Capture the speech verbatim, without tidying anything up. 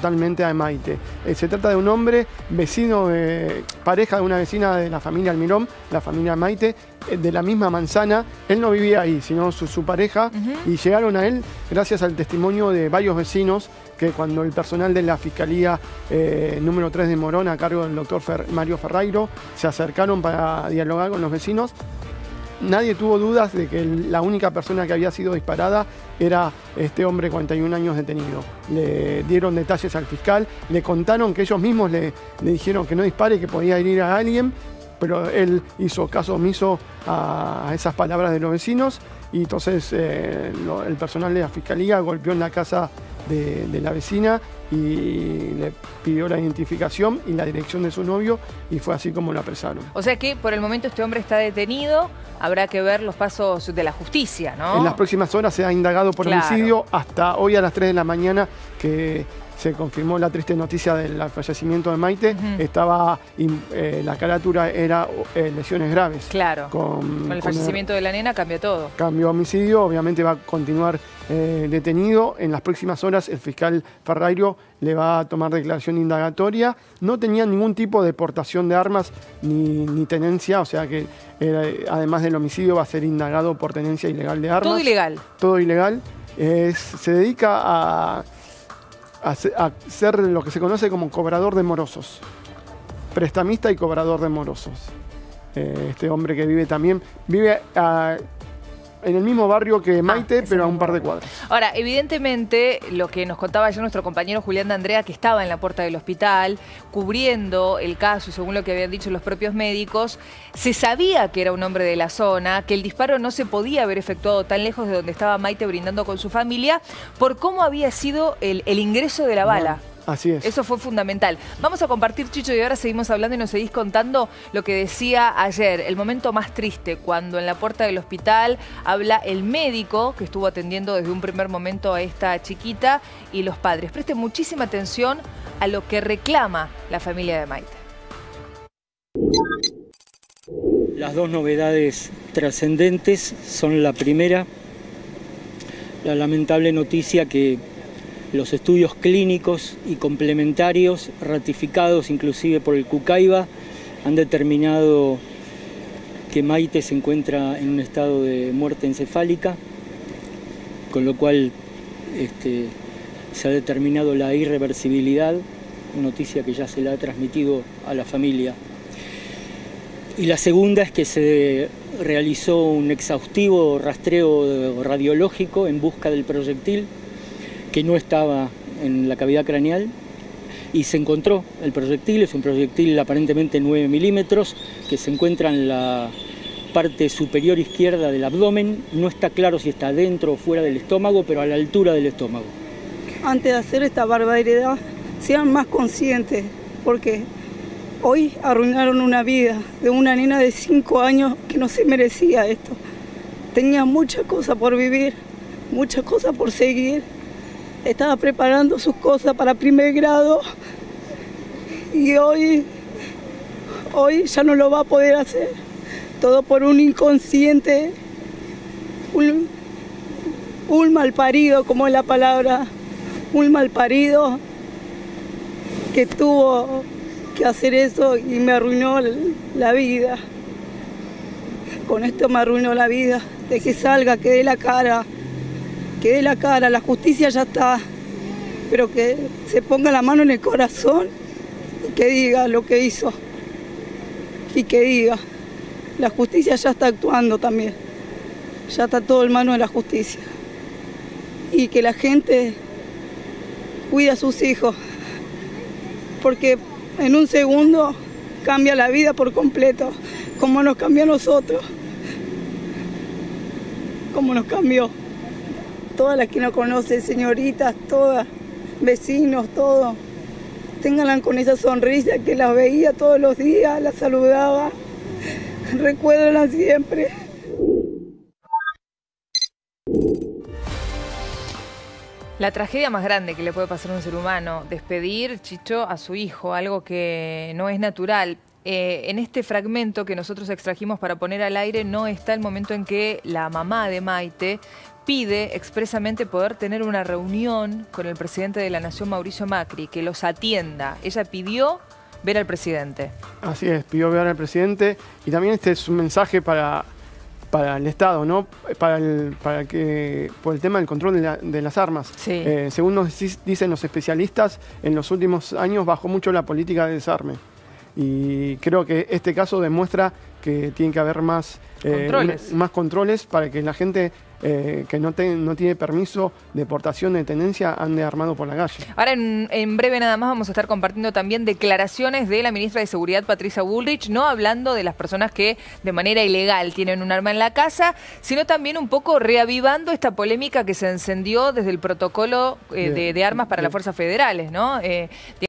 totalmente a Maite. Eh, se trata de un hombre vecino, de, pareja de una vecina de la familia Almirón, la familia Maite, eh, de la misma manzana. Él no vivía ahí, sino su, su pareja, uh-huh. y llegaron a él gracias al testimonio de varios vecinos que cuando el personal de la Fiscalía eh, número tres de Morón, a cargo del doctor Fer, Mario Ferreiro, se acercaron para dialogar con los vecinos. Nadie tuvo dudas de que el, la única persona que había sido disparada era este hombre de cuarenta y un años detenido. Le dieron detalles al fiscal, le contaron que ellos mismos le, le dijeron que no dispare, que podía herir a alguien, pero él hizo caso omiso a, a esas palabras de los vecinos y entonces eh, lo, el personal de la Fiscalía golpeó en la casa de, de la vecina y le pidió la identificación y la dirección de su novio y fue así como lo apresaron. O sea que por el momento este hombre está detenido, habrá que ver los pasos de la justicia, ¿no? En las próximas horas se ha indagado por claro. homicidio hasta hoy a las tres de la mañana que se confirmó la triste noticia del fallecimiento de Maite. Uh-huh. Estaba, eh, la carátula era eh, lesiones graves. Claro, con, con el con fallecimiento el, de la nena cambió todo. Cambió homicidio, obviamente va a continuar eh, detenido. En las próximas horas el fiscal Ferreiro le va a tomar declaración indagatoria. No tenía ningún tipo de portación de armas ni, ni tenencia, o sea que eh, además del homicidio va a ser indagado por tenencia ilegal de armas. Todo ilegal. Todo ilegal. Eh, se dedica a... a ser lo que se conoce como cobrador de morosos, prestamista y cobrador de morosos. Eh, este hombre que vive también, vive a, en el mismo barrio que Maite, ah, pero a un par de cuadras. Ahora, evidentemente, lo que nos contaba ayer nuestro compañero Julián de Andrea, que estaba en la puerta del hospital, cubriendo el caso, y según lo que habían dicho los propios médicos, se sabía que era un hombre de la zona, que el disparo no se podía haber efectuado tan lejos de donde estaba Maite brindando con su familia, por cómo había sido el, el ingreso de la bala. Bueno. Así es. Eso fue fundamental. Vamos a compartir, Chicho, y ahora seguimos hablando y nos seguís contando lo que decía ayer, el momento más triste, cuando en la puerta del hospital habla el médico que estuvo atendiendo desde un primer momento a esta chiquita y los padres. Presten muchísima atención a lo que reclama la familia de Maite. Las dos novedades trascendentes son la primera, la lamentable noticia que los estudios clínicos y complementarios, ratificados inclusive por el Cucaiba, han determinado que Maite se encuentra en un estado de muerte encefálica, con lo cual este, se ha determinado la irreversibilidad, noticia que ya se la ha transmitido a la familia. Y la segunda es que se realizó un exhaustivo rastreo radiológico en busca del proyectil, que no estaba en la cavidad craneal, y se encontró el proyectil. Es un proyectil aparentemente nueve milímetros, que se encuentra en la parte superior izquierda del abdomen. No está claro si está dentro o fuera del estómago, pero a la altura del estómago. Antes de hacer esta barbaridad, sean más conscientes, porque hoy arruinaron una vida de una nena de cinco años que no se merecía esto. Tenía muchas cosas por vivir, muchas cosas por seguir. Estaba preparando sus cosas para primer grado y hoy, hoy ya no lo va a poder hacer. Todo por un inconsciente, un, un malparido, como es la palabra, un malparido que tuvo que hacer eso y me arruinó la vida. Con esto me arruinó la vida, de que salga, que dé la cara. Que dé la cara, la justicia ya está, pero que se ponga la mano en el corazón y que diga lo que hizo. Y que diga, la justicia ya está actuando también, ya está todo en manos de la justicia. Y que la gente cuide a sus hijos, porque en un segundo cambia la vida por completo, como nos cambió a nosotros, como nos cambió. Todas las que no conocen, señoritas, todas, vecinos, todos, ténganla con esa sonrisa que las veía todos los días, las saludaba, recuérdenla siempre. La tragedia más grande que le puede pasar a un ser humano, despedir, Chicho, a su hijo, algo que no es natural. Eh, en este fragmento que nosotros extrajimos para poner al aire no está el momento en que la mamá de Maite pide expresamente poder tener una reunión con el presidente de la Nación, Mauricio Macri, que los atienda. Ella pidió ver al presidente. Así es, pidió ver al presidente y también este es un mensaje para, para el Estado, ¿no? Para el, para que, por el tema del control de, la, de las armas. Sí. Eh, según nos dicen los especialistas, en los últimos años bajó mucho la política de desarme. Y creo que este caso demuestra que tiene que haber más eh, controles. Una, más controles para que la gente eh, que no, te, no tiene permiso de portación de tenencia ande armado por la calle. Ahora en, en breve nada más vamos a estar compartiendo también declaraciones de la ministra de Seguridad, Patricia Bullrich, no hablando de las personas que de manera ilegal tienen un arma en la casa, sino también un poco reavivando esta polémica que se encendió desde el protocolo eh, de, de armas para las fuerzas federales, ¿no? Eh,